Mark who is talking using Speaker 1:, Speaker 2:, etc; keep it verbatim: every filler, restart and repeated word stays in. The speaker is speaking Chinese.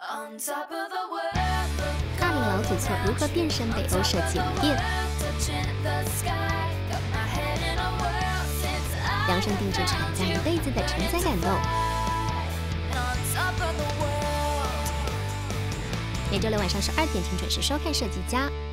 Speaker 1: 大龄老祖错如何变身北欧设计五店？量身定制厂家一辈子的承载感动。每周六晚上十二点请准时收看《设计家》。